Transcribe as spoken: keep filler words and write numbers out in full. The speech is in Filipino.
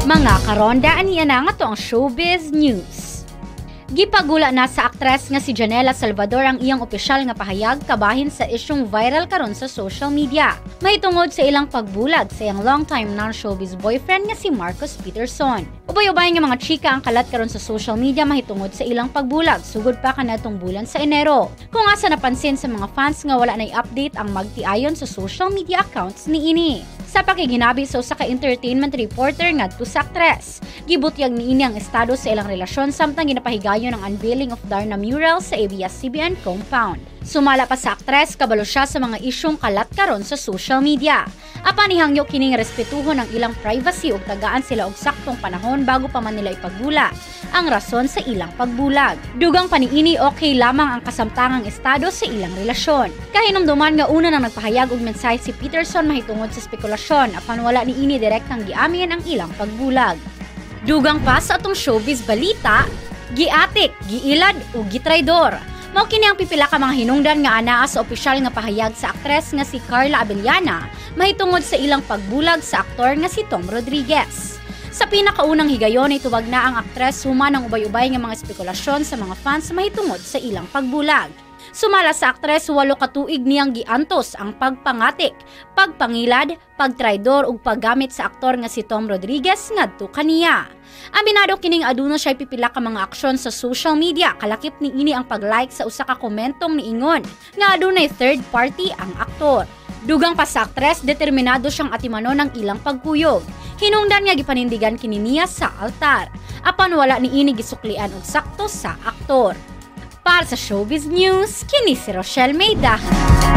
Mga karonda, aniya na nga to ang showbiz news. Gipagula na sa aktres nga si Janela Salvador ang iyang opisyal nga pahayag kabahin sa isyong viral karon sa social media. Mahitungod sa ilang pagbulag sa iyang long-time non-showbiz boyfriend nga si Marcos Peterson. Ubay-ubay nga mga chika ang kalat karon sa social media mahitungod sa ilang pagbulag sugod pa kanadtong bulan sa Enero. Kung asa napansin sa mga fans nga wala nay update ang magtiayon sa social media accounts ni ini. Sa pakiginabi sa usa ka entertainment reporter ngadto sa aktres, gibutyag niini ang estado sa ilang relasyon samtang ginapahigayon ang unveiling of Darna mural sa A B S C B N compound. Sumala pa sa aktres, kabalo siya sa mga isyong kalat karon sa social media. Apan ihangyo kining respetuhon ang ilang privacy ug tagaan sila og saktong panahon bago pa man nila ipagbula ang rason sa ilang pagbulag. Dugang paniini okay lamang ang kasamtangang estado sa ilang relasyon. Kahinumduman nga una nang nagpahayag og mensahe si Peterson mahitungod sa spekulasyon apan wala niini direktang giamin ang ilang pagbulag. Dugang pa sa atong showbiz balita, giatik, giilad ug gitraydor. Mao kini ang pipila ka mga hinungdan nga anaa sa opisyal nga pahayag sa aktres nga si Carla Abellana mahitungod sa ilang pagbulag sa aktor nga si Tom Rodriguez. Sa pinakaunang higayon ay tuwag na ang aktres human ng ubay-ubay nga mga spekulasyon sa mga fans mahitungod sa ilang pagbulag. Sumala sa aktres, walo ka tuig niyang giantos ang pagpangatik, pagpangilad, pagtraidor ug paggamit sa aktor nga si Tom Rodriguez ngadto kaniya. Aminado kining aduna siya pipila ka mga aksyon sa social media, kalakip ni ini ang pag-like sa usa ka komentong niingon nga adunay third party ang aktor. Dugang pa sa aktres, determinado siyang atimanon ang ilang pagkuyog. Hinungdan nga gipanindigan kini niya sa altar. Apan wala ni ini gisuklian og sakto sa aktor. Para sa Showbiz News, kini si Rochelle Meida.